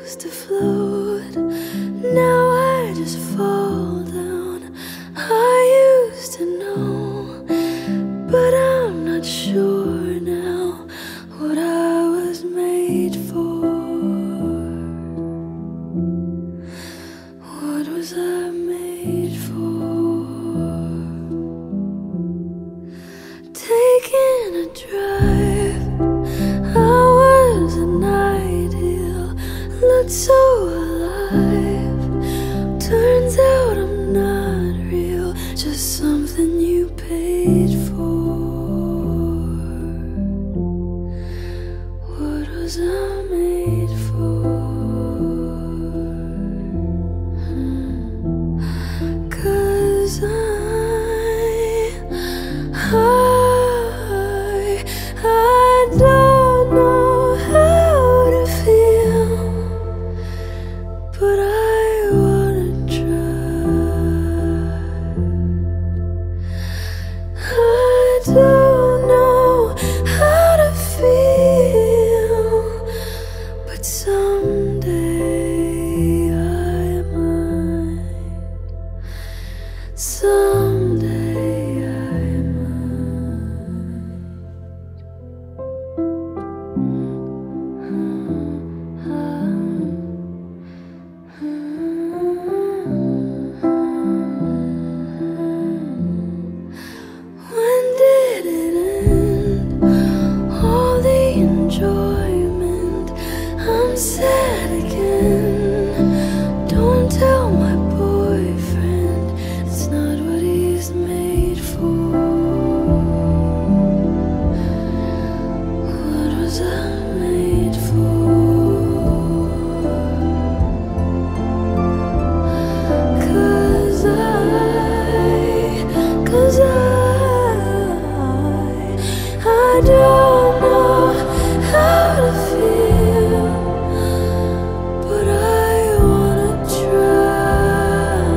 used to float, now I just fall down. I used to know, but I'm not sure now what I was made for. What was I made for? Taking a drive, I was an ideal, looked so alive. Turns out I'm not real, just something you paid for. What was I made for? 'Cause I don't know how to feel, but I wanna try. I don't know how to feel, but someday I might. Someday I might. When did it end? All the enjoyment. I'm sad again. Don't tell my boyfriend, it's not what he's made for. What was I made for? 'Cause I don't know how to feel, but I wanna try.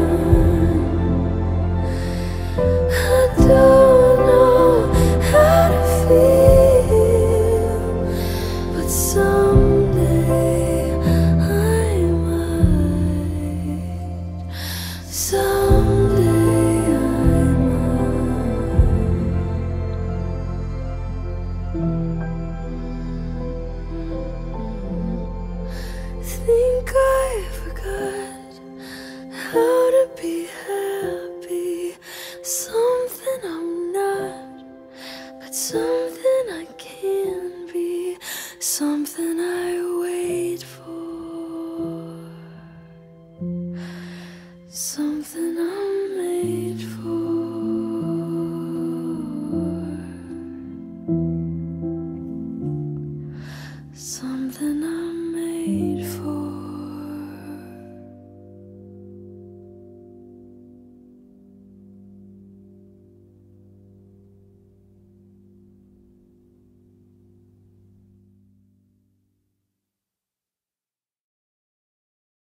I don't know how to feel, but someday I might. Someday I might. Think I forgot how to be happy. Something I'm not, but something I can be. Something I